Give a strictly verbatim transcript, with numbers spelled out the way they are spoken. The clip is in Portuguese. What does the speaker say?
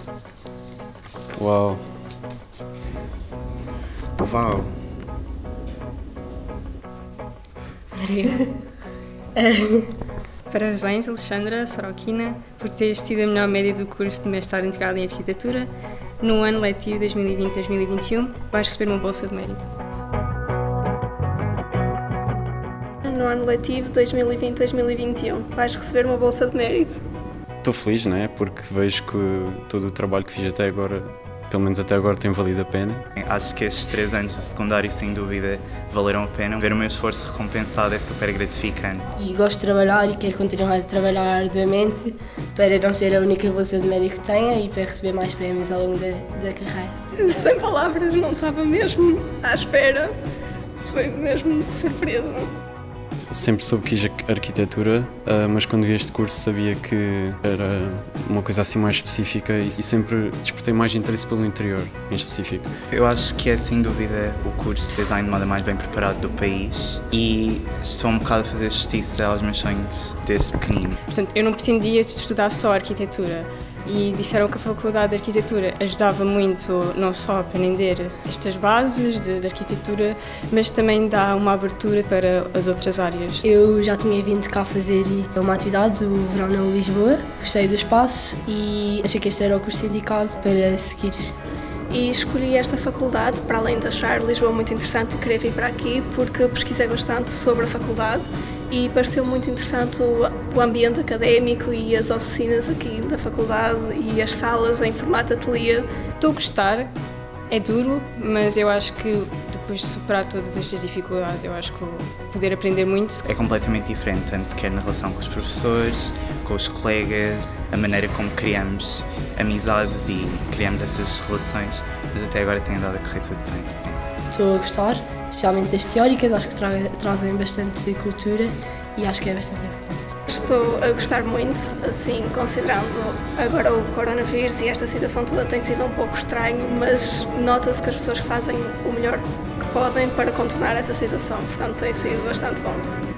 Uau! Uau! Maria. Parabéns, Alexandra Soroquina, por teres tido a melhor média do curso de mestrado integrado em Arquitetura. No ano letivo dois mil e vinte a dois mil e vinte e um, vais receber uma bolsa de mérito. No ano letivo dois mil e vinte a dois mil e vinte e um, vais receber uma bolsa de mérito. Estou feliz, não é? Porque vejo que todo o trabalho que fiz até agora, pelo menos até agora, tem valido a pena. Acho que estes três anos do secundário, sem dúvida, valeram a pena. Ver o meu esforço recompensado é super gratificante. E gosto de trabalhar e quero continuar a trabalhar arduamente para não ser a única bolsa de mérito que tenha e para receber mais prémios ao longo da, da carreira. Sem palavras, não estava mesmo à espera. Foi mesmo de surpresa. Sempre soube que quis arquitetura, mas quando vi este curso sabia que era uma coisa assim mais específica e sempre despertei mais interesse pelo interior, em específico. Eu acho que é sem dúvida o curso de design de moda mais bem preparado do país e estou um bocado a fazer justiça aos meus sonhos desde pequenino. Portanto, eu não pretendia estudar só arquitetura. E disseram que a Faculdade de Arquitetura ajudava muito, não só a aprender estas bases de, de arquitetura, mas também dá uma abertura para as outras áreas. Eu já tinha vindo cá fazer uma atividade, o Verão na Lisboa, gostei do espaço e achei que este era o curso indicado para seguir. E escolhi esta faculdade, para além de achar Lisboa muito interessante e querer vir para aqui, porque pesquisei bastante sobre a faculdade e pareceu muito interessante o ambiente académico e as oficinas aqui da faculdade e as salas em formato ateliê. Estou a gostar, é duro, mas eu acho que depois de superar todas estas dificuldades, eu acho que vou poder aprender muito. É completamente diferente, tanto quer na relação com os professores, com os colegas, a maneira como criamos amizades e criamos essas relações, mas até agora tem andado a correr tudo bem, sim. Estou a gostar, especialmente das teóricas, acho que tra trazem bastante cultura e acho que é bastante importante. Estou a gostar muito, assim, considerando agora o coronavírus e esta situação toda tem sido um pouco estranho, mas nota-se que as pessoas fazem o melhor que podem para contornar essa situação, portanto tem sido bastante bom.